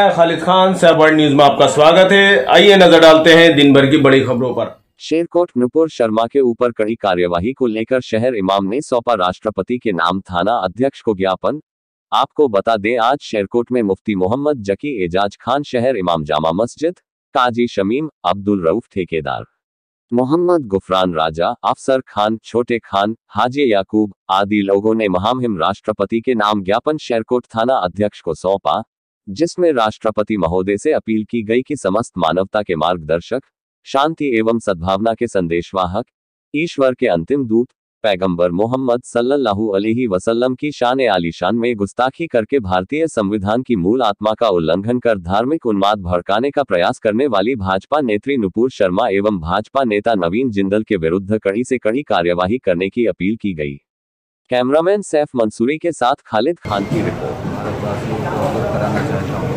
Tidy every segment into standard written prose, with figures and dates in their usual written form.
मैं Khalid Khan, Saif world news में आपका स्वागत है। आइए नजर डालते हैं दिन भर की बड़ी खबरों पर। शेरकोट नुपुर शर्मा के ऊपर कड़ी कार्यवाही को लेकर शहर इमाम ने सौंपा राष्ट्रपति के नाम थाना अध्यक्ष को ज्ञापन। आपको बता दें, आज शेरकोट में मुफ्ती मोहम्मद जकी एजाज खान, शहर इमाम जामा मस्जिद, काजी शमीम, अब्दुल रऊफ ठेकेदार, मोहम्मद गुफरान राजा, अफसर खान, छोटे खान, हाजी याकूब आदि लोगों ने महामहिम राष्ट्रपति के नाम ज्ञापन शेरकोट थाना अध्यक्ष को सौंपा, जिसमें राष्ट्रपति महोदय से अपील की गई कि समस्त मानवता के मार्गदर्शक, शांति एवं सद्भावना के संदेशवाहक, ईश्वर के अंतिम दूत पैगंबर मोहम्मद सल्लल्लाहु अलैहि वसल्लम की शान आलीशान में गुस्ताखी करके भारतीय संविधान की मूल आत्मा का उल्लंघन कर धार्मिक उन्माद भड़काने का प्रयास करने वाली भाजपा नेत्री नुपुर शर्मा एवं भाजपा नेता नवीन जिंदल के विरुद्ध कड़ी से कड़ी कार्यवाही करने की अपील की गई। कैमरामैन सैफ मंसूरी के साथ खालिद खान की रिपोर्ट। भारतवासियों को अवगत कराना चाहता हूँ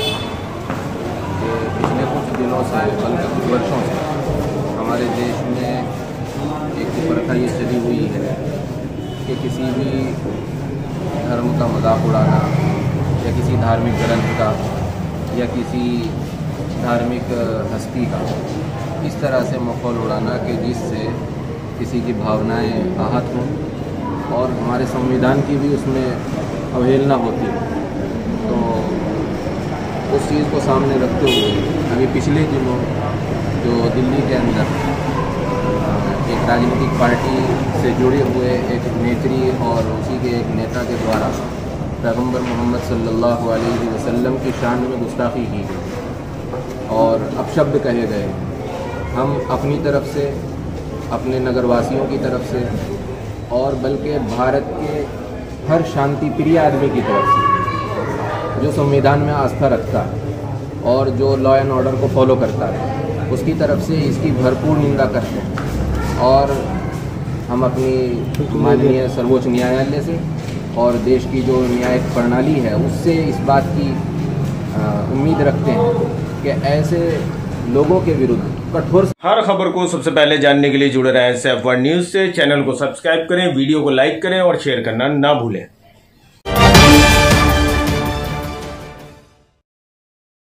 कि पिछले कुछ दिनों से, बल्कि कुछ वर्षों से हमारे देश में एक प्रथा ये चली हुई है कि किसी भी धर्म का मजाक उड़ाना या किसी धार्मिक ग्रंथ का या किसी धार्मिक हस्ती का इस तरह से माहौल उड़ाना कि जिससे किसी की भावनाएं आहत हों और हमारे संविधान की भी उसमें अवहेलना होती है। तो उस चीज़ को सामने रखते हुए अभी पिछले दिनों जो दिल्ली के अंदर एक राजनीतिक पार्टी से जुड़े हुए एक नेत्री और उसी के एक नेता के द्वारा पैगंबर मोहम्मद सल्लल्लाहु अलैहि वसल्लम की शान में गुस्ताखी की गई और अपशब्द कहे गए। हम अपनी तरफ से, अपने नगरवासियों की तरफ से और बल्कि भारत के हर शांति प्रिय आदमी की तरफ से जो संविधान में आस्था रखता है और जो लॉ एंड ऑर्डर को फॉलो करता है, उसकी तरफ से इसकी भरपूर निंदा करते हैं। और हम अपनी माननीय सर्वोच्च न्यायालय से और देश की जो न्यायिक प्रणाली है उससे इस बात की उम्मीद रखते हैं कि ऐसे लोगों के विरुद्ध कठोर। हर खबर को सबसे पहले जानने के लिए जुड़े रहें सैफ वर्ल्ड न्यूज से। चैनल को सब्सक्राइब करें, वीडियो को लाइक करें और शेयर करना ना भूलें।